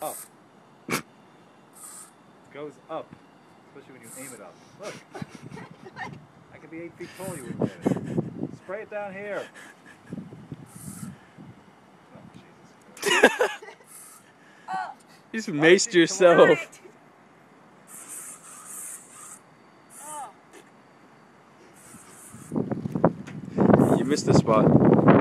Up. Goes up. Especially when you aim it up. Look. I could be 8 feet tall, you wouldn't get it. Spray it down here. Oh, Jesus. You just maced yourself. You missed the spot.